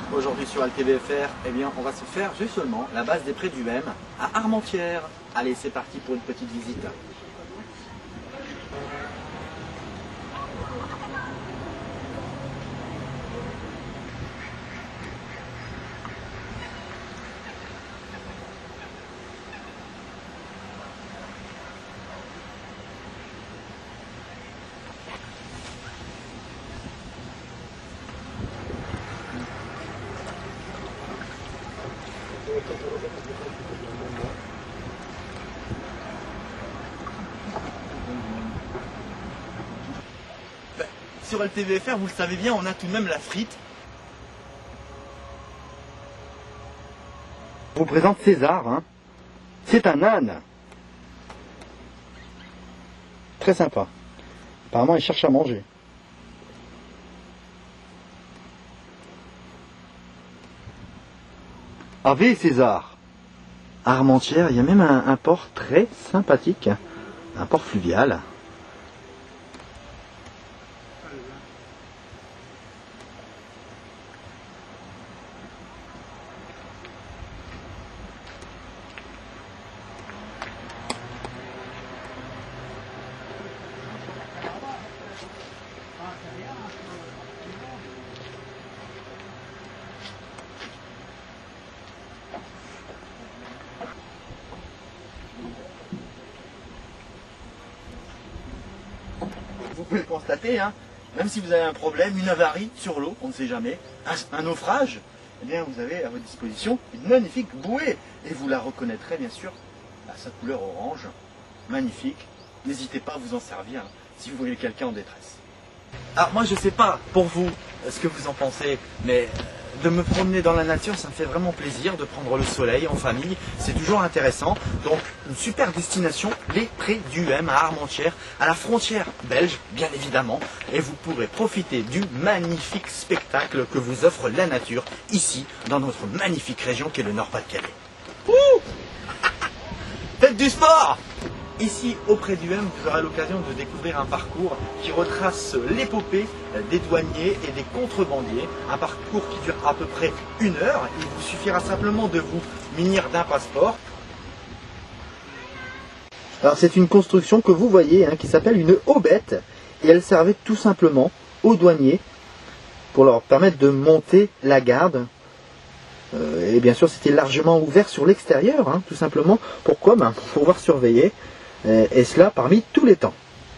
Aujourd'hui sur LTVFR, eh bien, on va se faire justement la base des prés du M à Armentières. Allez, c'est parti pour une petite visite. Sur LTVFR, vous le savez bien, on a tout de même la frite. Je vous présente César, hein. C'est un âne. Très sympa. Apparemment, il cherche à manger. Ave César. À Armentières, il y a même un port très sympathique, un port fluvial. Vous pouvez le constater, hein, même si vous avez un problème, une avarie sur l'eau, on ne sait jamais, un naufrage, eh bien vous avez à votre disposition une magnifique bouée. Et vous la reconnaîtrez bien sûr à sa couleur orange, magnifique. N'hésitez pas à vous en servir si vous voyez quelqu'un en détresse. Alors moi je ne sais pas pour vous ce que vous en pensez, mais de me promener dans la nature, ça me fait vraiment plaisir de prendre le soleil en famille, c'est toujours intéressant. Donc une super destination, les prés du M à Armentières, à la frontière belge bien évidemment, et vous pourrez profiter du magnifique spectacle que vous offre la nature ici dans notre magnifique région qui est le Nord-Pas-de-Calais. Faites du sport! Ici, auprès du M, vous aurez l'occasion de découvrir un parcours qui retrace l'épopée des douaniers et des contrebandiers. Un parcours qui dure à peu près 1 heure. Il vous suffira simplement de vous munir d'un passeport. Alors c'est une construction que vous voyez, hein, qui s'appelle une aubette. Et elle servait tout simplement aux douaniers pour leur permettre de monter la garde. Et bien sûr, c'était largement ouvert sur l'extérieur, hein, tout simplement. Pourquoi? Pour pouvoir surveiller. Et cela parmi tous les temps.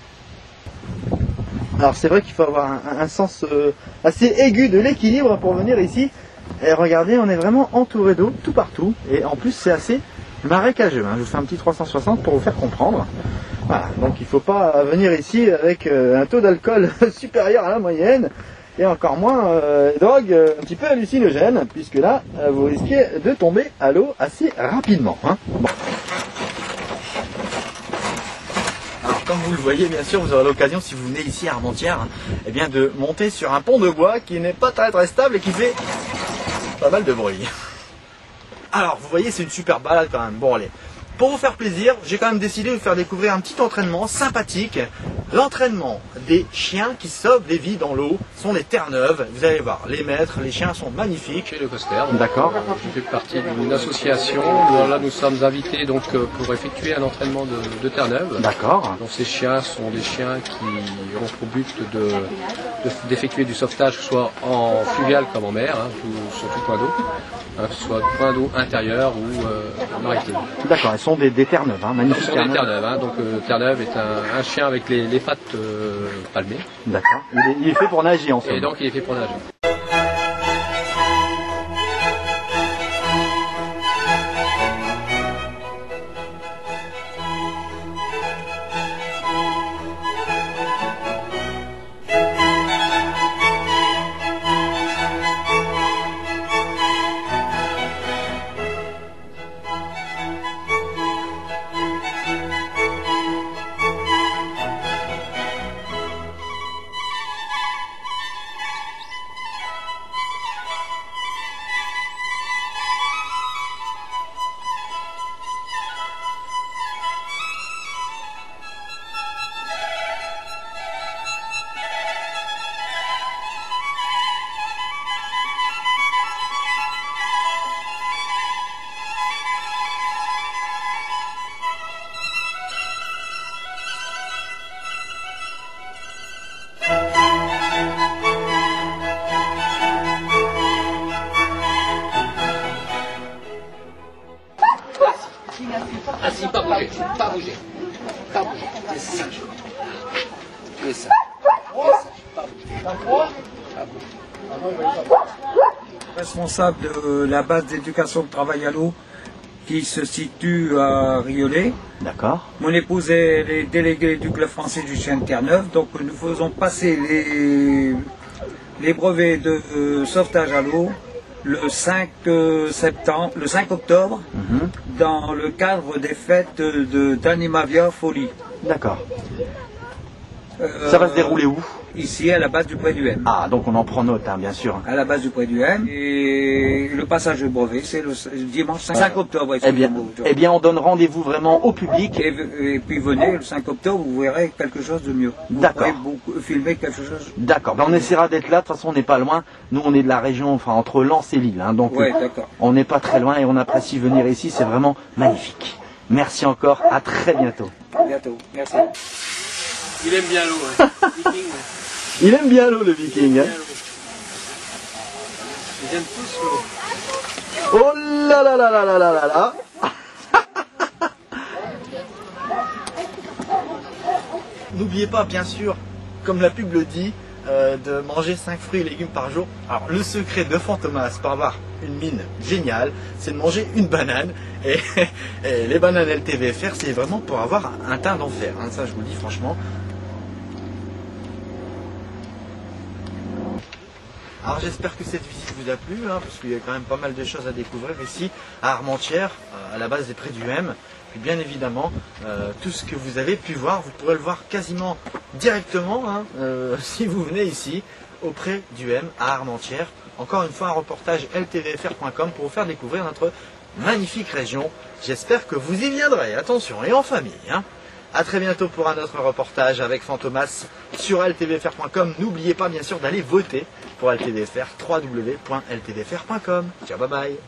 Alors c'est vrai qu'il faut avoir un sens assez aigu de l'équilibre pour venir ici. Et regardez, on est vraiment entouré d'eau tout partout. Et en plus c'est assez marécageux, hein. Je vous fais un petit 360 pour vous faire comprendre. Voilà, donc il ne faut pas venir ici avec un taux d'alcool supérieur à la moyenne. Et encore moins drogue un petit peu hallucinogène. Puisque là, vous risquez de tomber à l'eau assez rapidement, hein. Bon. Comme vous le voyez, bien sûr, vous aurez l'occasion, si vous venez ici à Armentières, hein, eh bien, de monter sur un pont de bois qui n'est pas très stable et qui fait pas mal de bruit. Alors, vous voyez, c'est une super balade quand même. Bon, allez. Pour vous faire plaisir, j'ai quand même décidé de vous faire découvrir un petit entraînement sympathique. L'entraînement des chiens qui sauvent des vies dans l'eau sont les Terre-Neuve. Vous allez voir, les maîtres, les chiens sont magnifiques. Chez le Coster. D'accord. Je fais partie d'une association. Là, nous sommes invités donc pour effectuer un entraînement de Terre-Neuve. D'accord. Donc ces chiens sont des chiens qui ont pour but d'effectuer du sauvetage, soit en fluvial comme en mer, hein, sur tout point d'eau, hein, que ce soit point d'eau intérieur ou maritime. D'accord, elles sont des Terre-Neuve, hein, magnifiques. Ce sont des Terre-Neuve, hein, donc Terre-Neuve est un chien avec les pattes palmées. D'accord. Il est fait pour nager en somme. Et donc il est fait pour nager. Assis, pas bouger, pas bouger. Pas bouger. Tu es sage. Tu es sage. Tu es sage. Pas bouger. Pas bouger. Responsable de la base d'éducation de travail à l'eau qui se situe à Riolet. D'accord. Mon épouse est les délégués du club français du chien de Terre-Neuve, donc nous faisons passer les brevets de sauvetage à l'eau le 5 octobre, dans le cadre des fêtes d'Animavia Folie. D'accord. Ça va se dérouler où? Ici, à la base du Pré du M. Ah, donc on en prend note, hein, bien sûr. À la base du Pré du M. Et le passage de brevet, c'est le dimanche 5 octobre. Eh bien, on donne rendez-vous vraiment au public. Et puis venez le 5 octobre, vous verrez quelque chose de mieux. D'accord. Vous pourrez filmer quelque chose. D'accord. Ben, on essaiera d'être là. De toute façon, on n'est pas loin. Nous, on est de la région, enfin, entre Lens et Lille. Hein, donc, ouais, d'accord. On n'est pas très loin et on apprécie venir ici. C'est vraiment magnifique. Merci encore. À très bientôt. À bientôt. Merci. Il aime bien l'eau, hein. Viking. Il aime bien l'eau, le Viking. Hein. Ils aiment tous l'eau. Oh là là là là là là là là. N'oubliez pas, bien sûr, comme la pub le dit, de manger 5 fruits et légumes par jour. Alors, le secret de Fantomas pour avoir une mine géniale, c'est de manger une banane. Et les bananes LTVFR, c'est vraiment pour avoir un teint d'enfer. Hein, ça, je vous le dis franchement. Alors j'espère que cette visite vous a plu, hein, parce qu'il y a quand même pas mal de choses à découvrir ici à Armentières, à la base des Prés du M. Puis bien évidemment, tout ce que vous avez pu voir, vous pourrez le voir quasiment directement hein, si vous venez ici, au Pré du M à Armentières. Encore une fois, un reportage ltvfr.com pour vous faire découvrir notre magnifique région. J'espère que vous y viendrez, attention, et en famille. Hein. A très bientôt pour un autre reportage avec Fantomas sur ltvfr.com. N'oubliez pas bien sûr d'aller voter pour LTVFR, www.ltvfr.com. Ciao, bye bye.